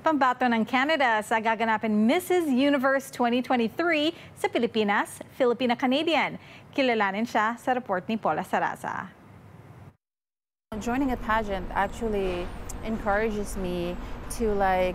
Pambato ng Canada sa gaganapin Mrs. Universe 2023 sa Pilipinas, Filipina Canadian. Kilalanin siya sa report ni Paula Saraza. Joining a pageant actually encourages me to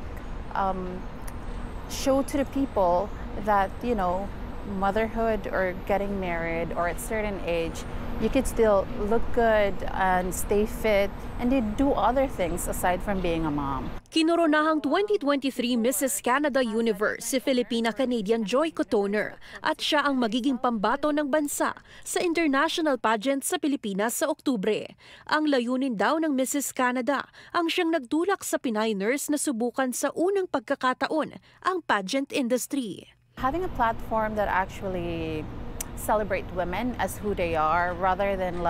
show to the people that, you know, motherhood or getting married or at certain age, you could still look good and stay fit and do other things aside from being a mom. Kinoronahang 2023 Mrs. Canada Universe si Filipina Canadian Cotoner at siya ang magiging pambato ng bansa sa international pageant sa Pilipinas sa Oktubre. Ang layunin daw ng Mrs. Canada ang siyang nagtulak sa Pinay nurse na subukan sa unang pagkakataon ang pageant industry. Having a platform that actually celebrate women as who they are rather than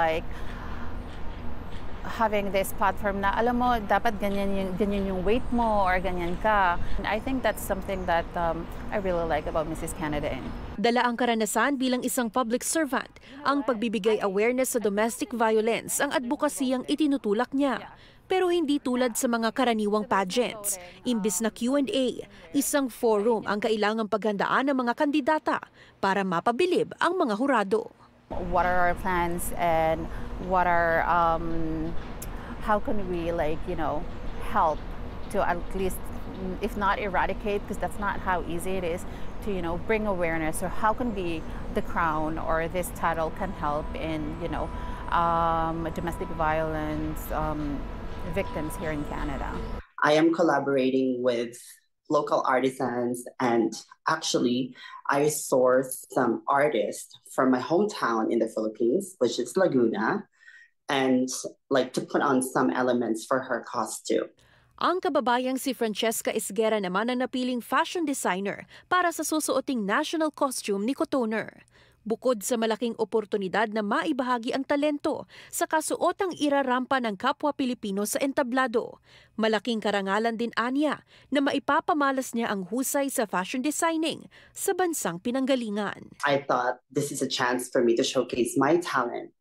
having this platform na alam mo dapat ganyan yung weight mo or ganyan ka. And I think that's something that I really like about Mrs. Canada. Dala ang karanasan bilang isang public servant, ang pagbibigay awareness sa domestic violence ang advokasiyang itinutulak niya. Pero hindi tulad sa mga karaniwang pageants. Imbis na Q&A, isang forum ang kailangang paghandaan ng mga kandidata para mapabilib ang mga hurado. What are our plans and what are how can we help to at least, if not eradicate, because that's not how easy it is, to bring awareness, or how can the crown or this title can help in domestic violence victims here in Canada. I am collaborating with local artisans, and actually I sourced some artists from my hometown in the Philippines, which is Laguna, and to put on some elements for her costume. Ang kababayang si Francesca Esguera naman ang napiling fashion designer para sa susuoting national costume ni Cotoner. Bukod sa malaking oportunidad na maibahagi ang talento sa kasuotang irarampa ng kapwa Pilipino sa entablado, malaking karangalan din aniya na maipapamalas niya ang husay sa fashion designing sa bansang pinanggalingan. I thought this is a chance for me to showcase my talent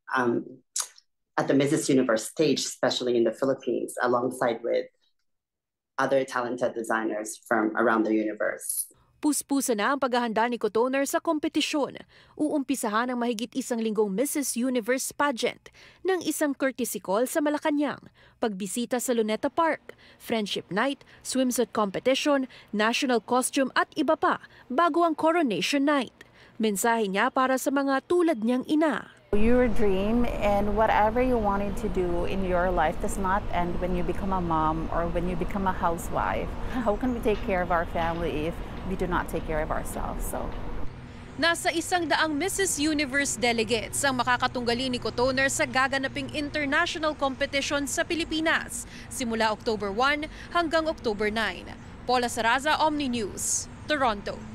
at the Mrs. Universe stage, especially in the Philippines, alongside with other talented designers from around the universe. Puspusa na ang paghahanda ni Cotoner sa kompetisyon. Uumpisahan ang mahigit isang linggong Mrs. Universe pageant ng isang courtesy call sa Malacanang, pagbisita sa Luneta Park, friendship night, swimsuit competition, national costume at iba pa bago ang coronation night. Mensahe niya para sa mga tulad niyang ina. Your dream and whatever you wanted to do in your life does not end when you become a mom or when you become a housewife. How can we take care of our family if we do not take care of ourselves? Nasa 100 Mrs. Universe delegates ang makakatunggali ni Cotoner sa gaganaping international competition sa Pilipinas simula October 1 hanggang October 9. Paula Saraza, OMNI News, Toronto.